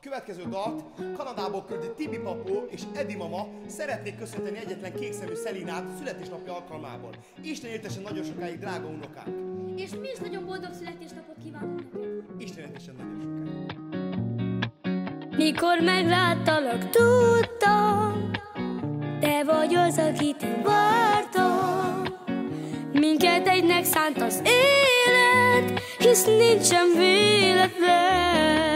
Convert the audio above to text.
következő dalt Kanadából küldi Tibi Papó és Edi mama szeretnék köszönteni egyetlen kékszemű Szelinát születésnapja alkalmából. Isten éltessen nagyon sokáig, drága unokánk! És mi is nagyon boldog születésnapot kívánunk neked! Isten éltessen nagyon sokáig! Mikor megláttalak, tudtam, te vagy az, akit én vártam. Minket egynek szánt az élet, hisz nincsen véletlen.